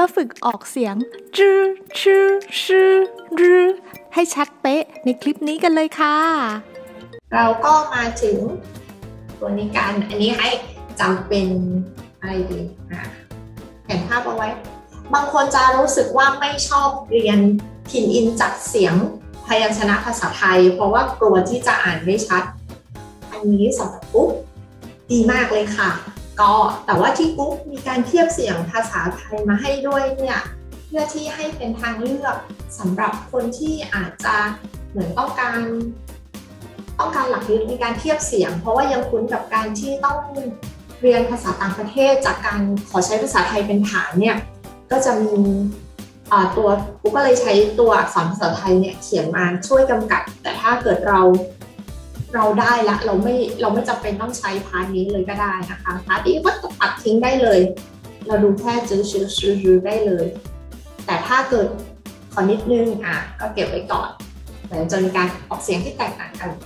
มาฝึกออกเสียงจื้อชื่อชื่อรือให้ชัดเป๊ะในคลิปนี้กันเลยค่ะเราก็มาถึงตัวนี้กันอันนี้ให้จำเป็นอะไรดีเห็นภาพเอาไว้บางคนจะรู้สึกว่าไม่ชอบเรียนพินอินจากเสียงพยัญชนะภาษาไทยเพราะว่ากลัวที่จะอ่านไม่ชัดอันนี้สำหรับกุ๊กดีมากเลยค่ะก็แต่ว่าที่กุ๊กมีการเทียบเสียงภาษาไทยมาให้ด้วยเนี่ยเพื่อที่ให้เป็นทางเลือกสำหรับคนที่อาจจะเหมือนต้องการหลักยึดในการเทียบเสียงเพราะว่ายังคุ้นกับการที่ต้องเรียนภาษาต่างประเทศจากการขอใช้ภาษาไทยเป็นฐานเนี่ยก็จะมีตัวกุ๊กก็เลยใช้ตัวอักษรภาษาไทยเนี่ยเขียนมาช่วยกำกับแต่ถ้าเกิดเราได้ละเราไม่จำเป็นต้องใช้พาร์ทนี้เลยก็ได้นะคะพาร์ทนี้ก็ตัดทิ้งได้เลยเราดูแค่จื้อชื่อได้เลยแต่ถ้าเกิดขอนิดนึงก็เก็บไว้ก่อนแต่จะมีการออกเสียงที่แตกต่างกัน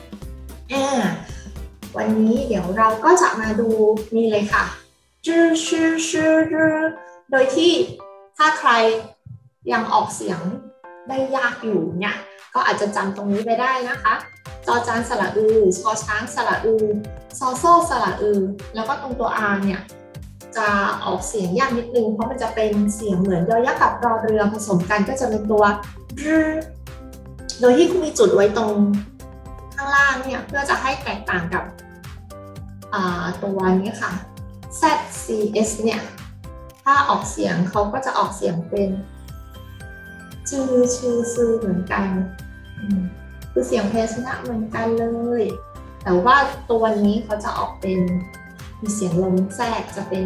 วันนี้เดี๋ยวเราก็จะมาดูนี่เลยค่ะจื้อชื่อโดยที่ถ้าใครยังออกเสียงได้ยากอยู่เนี่ยก็อาจจะจำตรงนี้ไปได้นะคะจอจานสระอือชอช้างสระอือซอโซ่สระอือแล้วก็ตรงตัว R เนี่ยจะออกเสียงยากนิดนึงเพราะมันจะเป็นเสียงเหมือนยอยักษ์กับรอเรือผสมกันก็จะเป็นตัวโดยที่คุณมีจุดไว้ตรงข้างล่างเนี่ยเพื่อจะให้แตกต่างกับตัวนี้ค่ะ ZCS เนี่ยถ้าออกเสียงเขาก็จะออกเสียงเป็นชื่อเหมือนกันคือเสียงพยัญชนะเหมือนกันเลยแต่ว่าตัวนี้เขาจะออกเป็นมีเสียงลมแทรกจะเป็น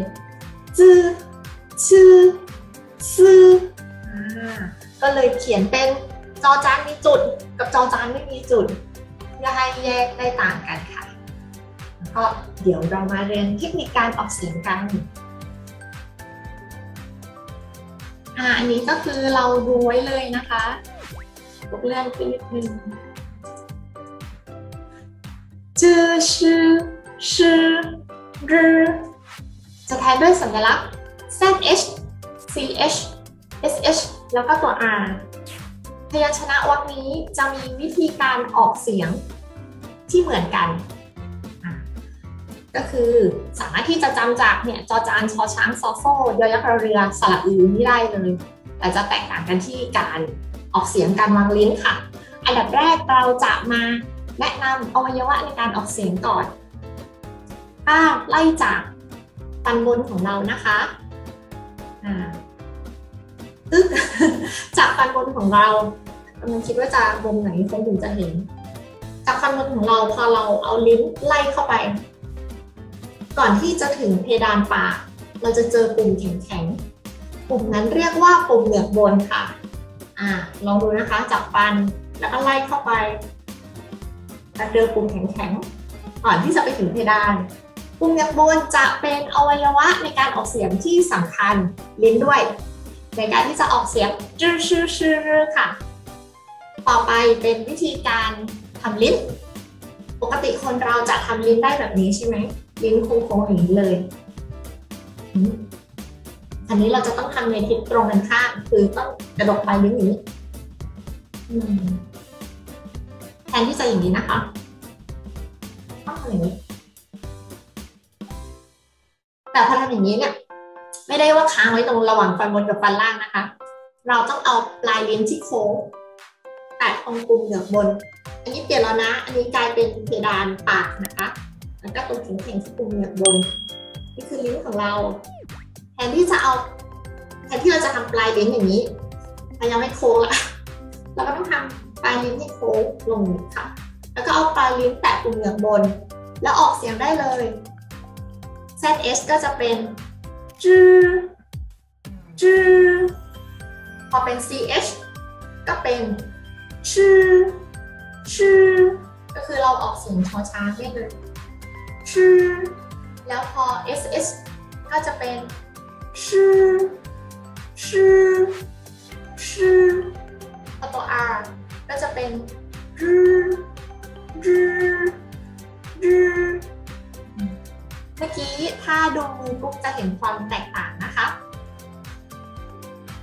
ชื่อก็เลยเขียนเป็นจอจานมีจุดกับจอจานไม่มีจุดเพื่อให้แยกได้ต่างกันค่ะก็เดี๋ยวเรามาเรียนเทคนิคการออกเสียงกันอันนี้ก็คือเราดูไว้เลยนะคะเรื่องขึ้นนิดนึงจื้อชื่อรือจะแทนด้วยสัญลักษณ์ ZH CH SH แล้วก็ตัว R พยัญชนะวรรคนี้จะมีวิธีการออกเสียงที่เหมือนกันก็คือสามารถที่จะจำจากเนี่ยจอจานชอช้างซอโซ่ยอยักษ์รอเรือสระอือนี่ได้เลยแต่จะแตกต่างกันที่การออกเสียงการวางลิ้นค่ะอันดับแรกเราจะมาแนะนำอวัยวะในการออกเสียงก่อนไล่จากฟันบนของเรานะคะจากฟันบนของเรากำลังคิดว่าจะบนไหนคนถึงจะเห็นจากฟันบนของเราพอเราเอาลิ้นไล่เข้าไปก่อนที่จะถึงเพดานปากเราจะเจอปุ่มแข็งๆปุ่มนั้นเรียกว่าปุ่มเหงือกบนค่ะลองดูนะคะจับฟันแล้วก็ไล่เข้าไปจะเจอปุ่มแข็งๆก่อนที่จะไปถึงเพดานปุ่มเหงือกบนจะเป็นอวัยวะในการออกเสียงที่สำคัญลิ้นด้วยในการที่จะออกเสียงจื้อชื่อค่ะต่อไปเป็นวิธีการทำลิ้นปกติคนเราจะทำลิ้นได้แบบนี้ใช่ไหมลิ้นโค้งๆอย่างนี้เลยอันนี้เราจะต้องทำในทิศตรงกันข้ามคือต้องกระดกปลายลิ้นอย่างนี้แทนที่จะอย่างนี้นะคะต้องทำอย่างนี้แต่พอทำอย่างนี้เนี่ยไม่ได้ว่าค้างไว้ตรงระหว่างฟันบนกับฟันล่างนะคะเราต้องเอาปลายลิ้นที่โค้งแตะตรงปุ่มเหงือกบนอันนี้เปลี่ยนแล้วนะอันนี้กลายเป็นเพดานปากนะคะแล้วก็ตรงแข็งๆที่ปุ่มเหงือกบนนี่คือลิ้นของเราแทนที่เราจะทำปลายลิ้นอย่างนี้มันยังไม่โค้งละเราก็ต้องทำปลายลิ้นให้โค้งลงค่ะแล้วก็เอาปลายลิ้นแตะปุ่มเหงือกบนแล้วออกเสียงได้เลย ZS ก็จะเป็นจื้อพอเป็น CH ก็เป็นชื่อก็คือเราออกเสียงชอช้างได้เลยชื่อแล้วพอ SS ก็จะเป็นชื่อพอตัว R ก็จะเป็นรือเมื่อกี้ถ้าดูมือปุ๊บจะเห็นความแตกต่างนะคะ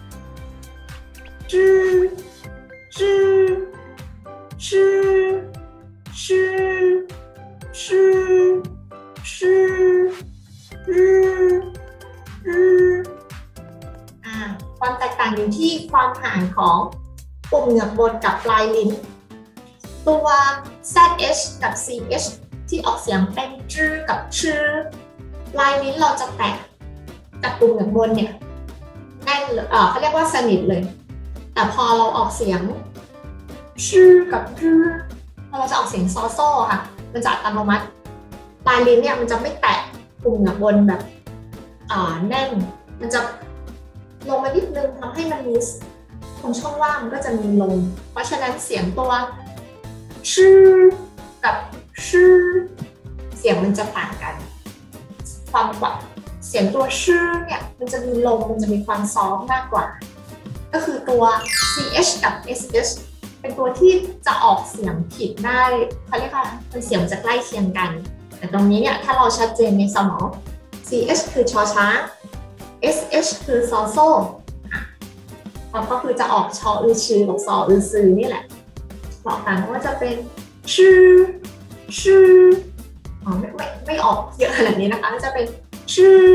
างอยู่ที่ความห่างของปุ่มเหงือกบนกับปลายลิ้นตัว ZH กับ CH ที่ออกเสียงเป็นจื้อกับชื่อปลายลิ้นเราจะแตะกับปุ่มเหงือกบนเนี่ยแน่นเขาเรียกว่าสนิทเลยแต่พอเราออกเสียงชื่อกับจื้อเราจะออกเสียงซอโซ่ค่ะมันจะอัตโนมัติปลายลิ้นเนี่ยมันจะไม่แตะปุ่มเหงือกบนแบบแน่นมันจะลงมานิดนึงทำให้มันมีตรงช่องว่างมันก็จะมีลมเพราะฉะนั้นเสียงตัวชื่อกับชื่อเสียงมันจะต่างกันความกว่าเสียงตัวชื่อเนี่ยมันจะมีลมมันจะมีความซอฟต์มากกว่าก็คือตัว CH กับ SH เป็นตัวที่จะออกเสียงผิดได้เขาเรียกว่าเป็นเสียงจะใกล้เคียงกันแต่ตรงนี้เนี่ยถ้าเราชัดเจนในสมอง CH คือชอช้าง SH คือซอโซ่ก็คือจะออกชออือชื่อกับซออือซือนี่แหละบอกกันว่าจะเป็นชื่อไม่ออกเยอะขนาดนี้นะคะจะเป็นชื่อ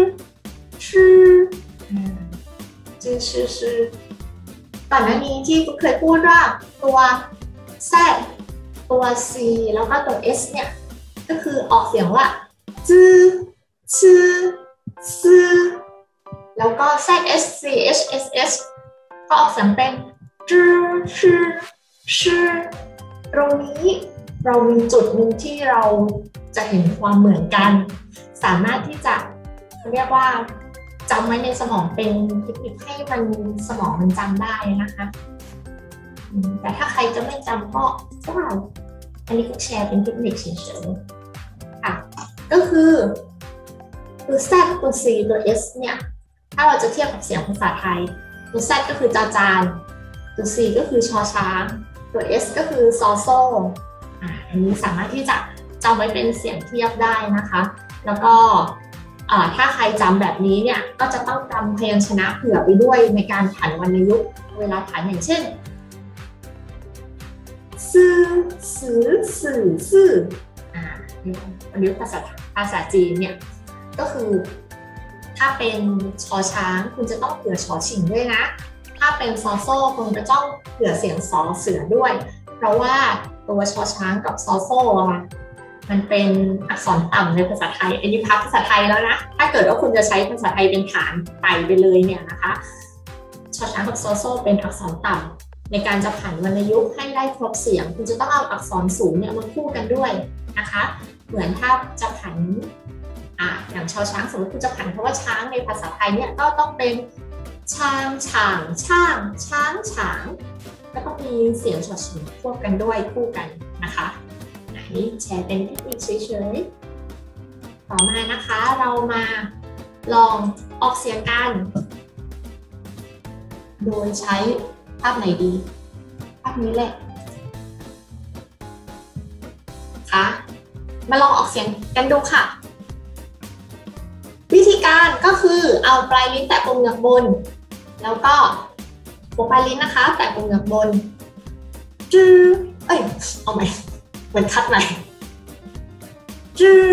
ก่อนหน้านี้ที่เคยพูดว่าตัว Z ตัว C แล้วก็ตัว S เนี่ยก็คือออกเสียงว่าจื้อชื่อซื่อแล้วก็ ZS CH SS ก็ออกเสียงเป็นจื้อชื่อตรงนี้เรามีจุดหนึ่งที่เราจะเห็นความเหมือนกันสามารถที่จะเรียกว่าจำไว้ในสมองเป็นเทคนิคให้มันสมองมันจำได้นะคะแต่ถ้าใครจะไม่จำก็ได้อันนี้ก็แชร์เป็นเทคนิคเฉยๆค่ะก็คือตัว Z ตัว C ตัว S เนี่ยถ้าเราจะเทียบกับเสียงภาษาไทยตัว Z ก็คือจาจานตัว C ก็คือชอช้างตัว S ก็คือซอโซ่อันนี้สามารถที่จะจำไว้เป็นเสียงเทียบได้นะคะแล้วก็ถ้าใครจำแบบนี้เนี่ยก็จะต้องจำพยัญชนะเผื่อไปด้วยในการผันวรรณยุกต์เวลาผันอย่างเช่นซื่อสื่อซื่อวรรณยุกต์ภาษาจีนเนี่ยก็คือถ้าเป็นชอช้างคุณจะต้องเผื่อชอชิงด้วยนะถ้าเป็นซอโซ่คุณจะต้องเผื่อเสียงซอเสือด้วยเพราะว่าตัวชอช้างกับซอโซ่มันเป็นอักษรต่ำในภาษาไทยอันนี้พับภาษาไทยแล้วนะถ้าเกิดว่าคุณจะใช้ภาษาไทยเป็นฐานไต่ไปเลยเนี่ยนะคะชอช้างกับซอโซ่เป็นอักษรต่ำในการจะผันวรรณยุกต์ให้ได้ครบเสียงคุณจะต้องเอาอักษรสูงเนี่ยมาคู่กันด้วยนะคะเหมือนถ้าจะผันอย่างชอช้างสมมติคุณจะผันเพราะว่าช้างในภาษาไทยเนี่ยก็ต้องเป็นช้างฉางช่างช้างฉางแล้วก็มีเสียงชอชิงควบกันด้วยคู่กันนะคะนี่แชร์เป็นเทคนิคเฉยๆต่อมานะคะเรามาลองออกเสียงกันโดยใช้ภาพไหนดีภาพนี้แหละค่ะมาลองออกเสียงกันดูค่ะวิธีการก็คือเอาปลายลิ้นแตะปุ่มเหงือกบนแล้วก็หัวปลายลิ้นนะคะแตะปุ่มเหงือกบนจื้อเอาใหม่เหมือนคัดใหม่จื้อ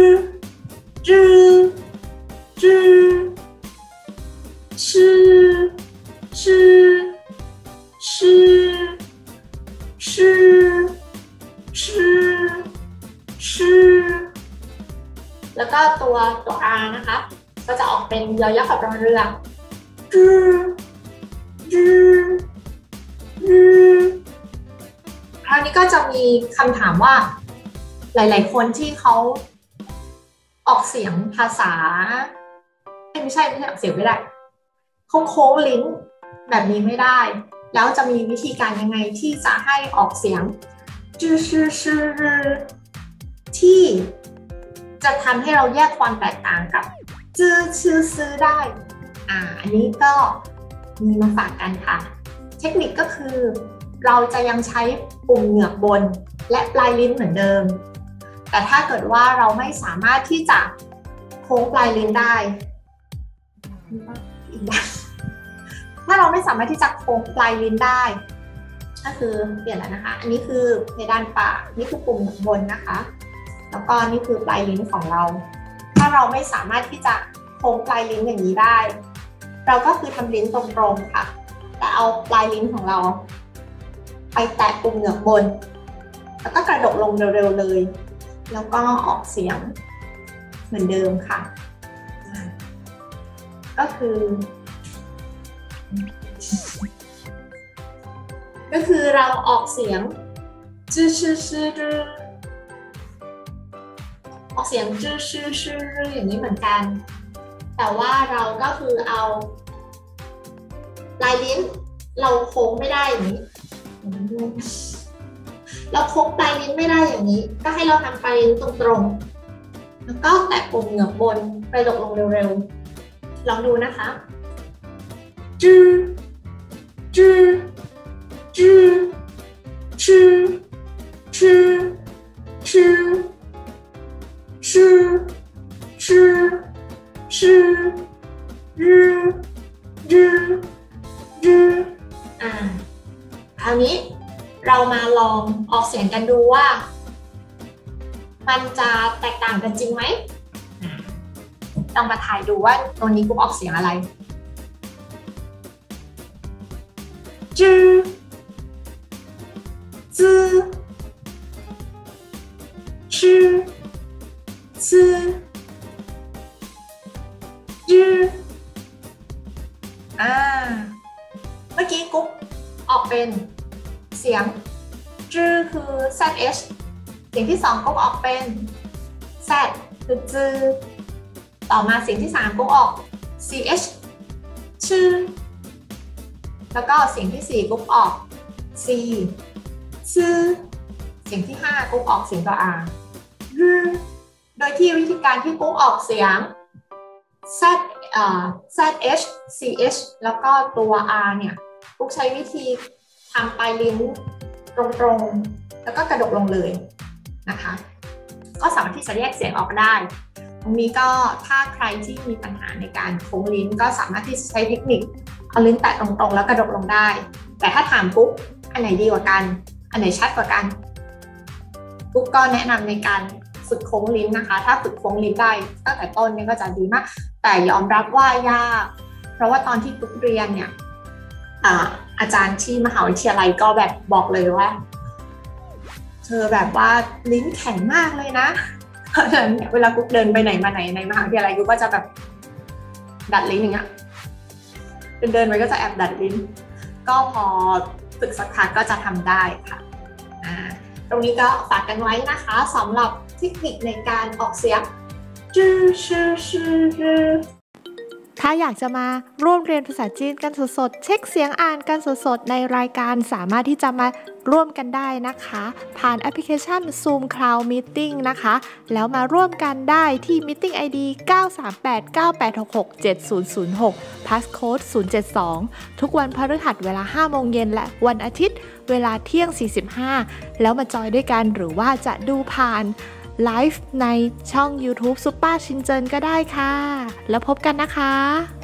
แล้วก็ตัว R นะคะก็จะออกเป็นยอยักษ์กับรอเรือคราวนี้ก็จะมีคำถามว่าหลายๆคนที่เขาออกเสียงภาษาไม่ใช่ออกเสียงไม่ได้โค้งลิ้นแบบนี้ไม่ได้แล้วจะมีวิธีการยังไงที่จะให้ออกเสียงที่จะทำให้เราแยกความแตกต่างกับซื้อได้อันนี้ก็มีมาฝากกันค่ะเทคนิคก็คือเราจะยังใช้ปุ่มเหงือกบนและปลายลิ้นเหมือนเดิมแต่ถ้าเกิดว่าเราไม่สามารถที่จะโค้งปลายลิ้นได้ถ้าเราไม่สามารถที่จะโค้งปลายลิ้นได้ก็คือเปลี่ยนแล้วนะคะอันนี้คือเพดานปากนี่คือปุ่มเหงือกบนนะคะแล้วก็นี่คือปลายลิ้นของเราถ้าเราไม่สามารถที่จะโค้งปลายลิ้นอย่างนี้ได้เราก็คือทำลิ้นตรงๆค่ะแต่เอาปลายลิ้นของเราไปแตะปุ่มเหงือกบนแล้วก็กระดกลงเร็วๆเลยแล้วก็ออกเสียงเหมือนเดิมค่ะก็คือเราออกเสียงจื้อชื่อชื่อออกเสียงจื้อชื่อชื่ออย่างนี้เหมือนกันแต่ว่าเราก็คือเอาปลายลิ้นเราโค้งไม่ได้อย่างนี้เราโค้งปลายลิ้นไม่ได้อย่างนี้ก็ให้เราทำปลายลิ้นตรงๆแล้วก็แตะปุ่มเหงือกบนไปดกลงเร็วๆลองดูนะคะจื้อจื้อจื้อชื่อชื่อชื่อชื่อชื่อชื่อรื้อคราวนี้เรามาลองออกเสียงกันดูว่ามันจะแตกต่างกันจริงไหมลองมาถ่ายดูว่าตัวนี้กุ๊กออกเสียงอะไรจื้อจื้อชื่อจื้อจื้อเมื่อกี้กุ๊กออกเป็นเสียงจื้อคือ ZH เสียงที่2กุ๊กออกเป็น Z คือจื้อต่อมาเสียงที่3กุ๊กออก CH ชื่อแล้วก็เสียงที่4กุ๊กออก C ชื่อเสียงที่5กุ๊กออกเสียงตัว R โดยที่วิธีการที่กุ๊กออกเสียง ZH CH แล้วก็ตัว R เนี่ยกุ๊กใช้วิธีทำปลายลิ้นตรงๆแล้วก็กระดกลงเลยนะคะก็สามารถที่จะแยกเสียงออกได้ตรงนี้ก็ถ้าใครที่มีปัญหาในการโค้งลิ้นก็สามารถที่จะใช้เทคนิคเอาลิ้นแตะตรงๆแล้วกระดกลงได้แต่ถ้าถามกุ๊กอันไหนดีกว่ากันอันไหนชัดกว่ากันกุ๊กก็แนะนำในการฝึกโค้งลิ้นนะคะถ้าฝึกโค้งลิ้นได้ตั้งแต่ต้นเนี่ยก็จะดีมากแต่ยอมรับว่ายากเพราะว่าตอนที่กุ๊กเรียนเนี่ยอาจารย์ที่มหาวิทยาลัยก็แบบบอกเลยว่าเธอแบบว่าลิ้นแข็งมากเลยนะเพราะฉะนั้นเวลากุ๊กเดินไปไหนมาไหนในมหาวิทยาลัยกุ๊กก็จะแบบดัดลิ้นอย่างเงี้ยเดินไปก็จะแอบดัดลิ้นก็พอฝึกสักพักก็จะทำได้ค่ะตรงนี้ก็ฝากกันไว้นะคะสำหรับเทคนิคในการออกเสียงจื้อชื่อชื่อถ้าอยากจะมาร่วมเรียนภาษาจีนกันสดๆเช็คเสียงอ่านกันสดๆในรายการสามารถที่จะมาร่วมกันได้นะคะผ่านแอปพลิเคชัน Zoom Cloud Meeting นะคะแล้วมาร่วมกันได้ที่ Meeting ID 93898667006 Passcode 072ทุกวันพฤหัสเวลา 5 โมงเย็นและวันอาทิตย์เวลาเที่ยง 45แล้วมาจอยด้วยกันหรือว่าจะดูผ่านไลฟ์ในช่อง YouTube ซุปเปอร์ชินเจินก็ได้ค่ะแล้วพบกันนะคะ